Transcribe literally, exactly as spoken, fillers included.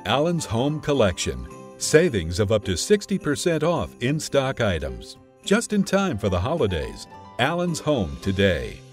Allen's Home Collection. Savings of up to sixty percent off in-stock items. Just in time for the holidays. Allen's Home today.